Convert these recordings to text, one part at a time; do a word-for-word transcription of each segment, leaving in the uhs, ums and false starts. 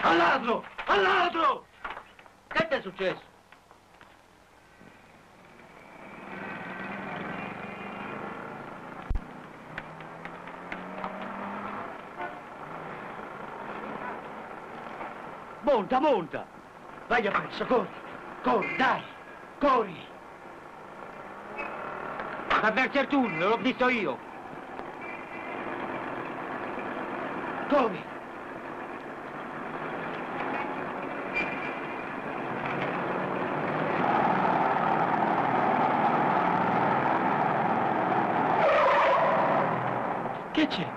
Al ladro! Al ladro! Che ti è successo? Monta, monta! Vai appresso, corri! Corri, dai! Corri! Ma verso il tunnel, l'ho visto io! Corri! Che c'è?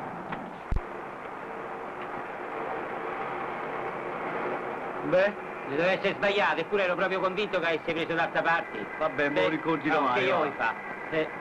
Beh, deve essere sbagliato, eppure ero proprio convinto che avessi preso d'altra parte. Vabbè, Eh, mo ricordi no, mai, che io va. vuoi fa? Eh.